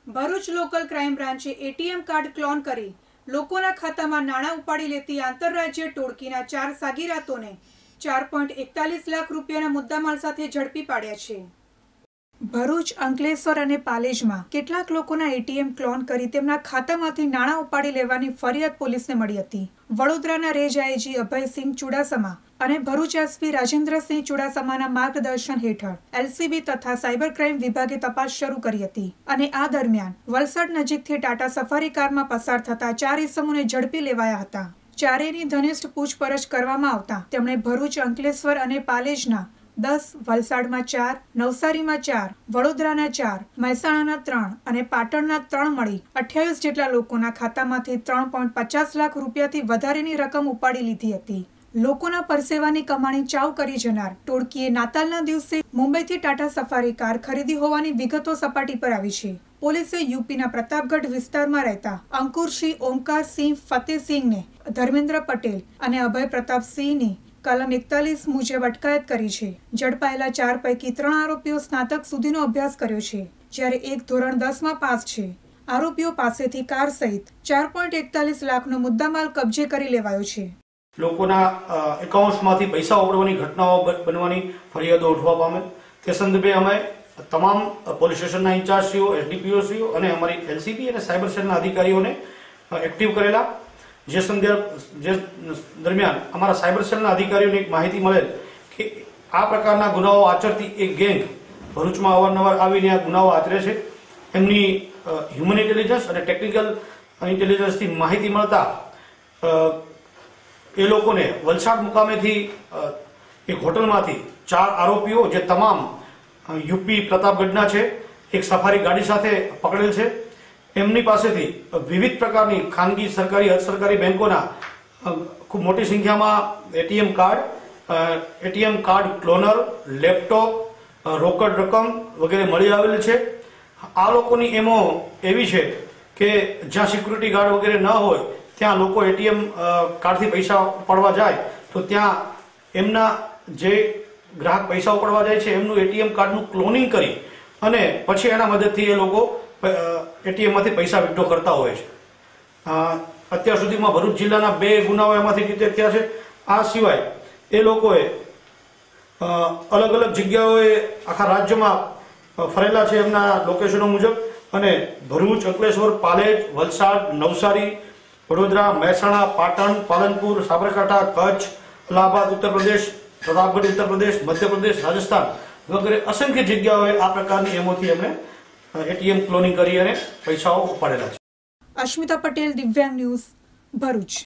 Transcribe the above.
Bharuch local crime બ્રાન્ચે ATM card clone કરી લોકોના ખાતામાં નાણાં ઉપાડી લેતી આંતરરાજ્ય ટોળકીના 4 સાગીરાતોને 4.41 લાખ રૂપિયાના મુદ્દામાલ સાથે ઝડપી પાડ્યા છે। ભરૂચ, અંકલેશ્વર અને પાલેજમાં કેટલાક લોકોના એટીએમ ક્લોન કરી તેમના ખાતામાંથી નાણાં ઉપાડી લેવાની ફરિયાદ પોલીસને મળી હતી। વડોદરાના રેન્જ આઈજી અભયસિંહ ચુડાસમા અને ભરૂચ એસપી રાજેન્દ્રસિંહ ચુડાસમાના માર્ગદર્શન હેઠળ એલસીબી તથા સાયબર ક્રાઇમ વિભાગે તપાસ શરૂ કરી હતી અને આ દરમિયાન વલસાડ નજીકથી ટાટા સફારી કારમાં પસાર થતા 4 ઇસમોને ઝડપી લેવાયા હતા। ચારેયની ઘનિષ્ઠ પૂછપરછ કરવામાં આવતા તેમણે ભરૂચ, અંકલેશ્વર અને પાલેજના 10, વલસાડમાં 4, નવસારીમાં 4, વડોદરાના 4, મહેસાણાના 3 અને પાટણના 3 મળી 28 જેટલા લોકોના ખાતામાંથી 3.50 લાખ રૂપિયાથી વધારેની રકમ ઉપાડી લીધી હતી। લોકોના પરસેવાની કમાણી ચાઉ કરી જનાર ટોળકીએ નાતાલના દિવસે મુંબઈથી ટાટા સફારી કાર ખરીદી હોવાની વિગતો સપાટી પર આવી છે। પોલીસે યુપીના પ્રતાપગઢ વિસ્તારમાં રહેતા અંકુરસિંહ, ઓમકારસિંહ, ફતેહસિંહને ધર્મેન્દ્ર પટેલ અને અભય પ્રતાપસિંહની કલમ 41 મુજબ અટકાયત કરી છે। ઝડપાયેલા 4 પૈકી 3 આરોપીઓ સ્નાતક સુધીનો અભ્યાસ કર્યો છે, જ્યારે એક ધોરણ 10માં પાસ છે। આરોપીઓ પાસેથી કાર સહિત 4.41 લાખનો મુદ્દામાલ કબજે કરી લેવાયો છે। લોકોના એકાઉન્ટ્સમાંથી પૈસા ઉપાડવાની ઘટનાઓ બનવાની ફરિયાદો ઉઠવા પામે તે સંદર્ભે અમે તમામ પોલીસ સ્ટેશનના ઇન્ચાર્જશ્રીઓ, એસડીપીઓશ્રીઓ અને અમારી એલસીબી અને સાયબર સેલના અધિકારીઓને એક્ટિવ કરેલા। જે દરમિયાન અમારા સાયબર સેલના અધિકારીઓને એક માહિતી મળેલ કે આ પ્રકારના ગુનાઓ આચરતી એક ગેંગ ભરૂચમાં અવારનવાર આવીને આ ગુનાઓ આચરે છે। એમની હ્યુમન ઇન્ટેલિજન્સ અને ટેકનિકલ ઇન્ટેલિજન્સથી માહિતી મળતા એ લોકોને વલસાડ મુકામેથી એક હોટલમાંથી 4 આરોપીઓ જે તમામ યુપી પ્રતાપગઢના છે એક સફારી ગાડી સાથે પકડેલ છે। એમની પાસેથી વિવિધ પ્રકારની ખાનગી, સરકારી, અર્ધસરકારી બેંકોના ખૂબ મોટી સંખ્યામાં એટીએમ કાર્ડ ક્લોનર, લેપટોપ, રોકડ રકમ વગેરે મળી આવેલ છે। આ લોકોની એમો એવી છે કે જ્યાં સિક્યુરિટી ગાર્ડ વગેરે ન હોય ત્યાં લોકો એટીએમ કાર્ડથી પૈસા ઉપાડવા જાય તો ત્યાં એમના જે ગ્રાહક પૈસા ઉપાડવા જાય છે એમનું એટીએમ કાર્ડનું ક્લોનિંગ કરી અને પછી એના મદદથી એ લોકો એટીએમમાંથી પૈસા વિથડ્રો કરતા હોય છે। અત્યાર સુધીમાં ભરૂચ જિલ્લાના 2 ગુનાઓ એમાંથી ડિટેક્ટ થયા છે। આ સિવાય એ લોકોએ અલગ અલગ જગ્યાઓએ આખા રાજ્યમાં ફરેલા છે એમના લોકેશનો મુજબ અને ભરૂચ, અંકલેશ્વર, પાલેજ, વલસાડ, નવસારી, વડોદરા, મહેસાણા, પાટણ, પાલનપુર, સાબરકાંઠા, કચ્છ, અલ્હાબાદ ઉત્તર પ્રદેશ, પ્રતાપગઢ ઉત્તર પ્રદેશ, મધ્યપ્રદેશ, રાજસ્થાન વગેરે અસંખ્ય જગ્યાઓએ આ પ્રકારની એમોથી એમણે એટીએમ ક્લોનિંગ કરી અને પૈસાઓ ઉપાડેલા છે। અશ્મિતા પટેલ, દિવ્યાંગ ન્યૂઝ, ભરૂચ।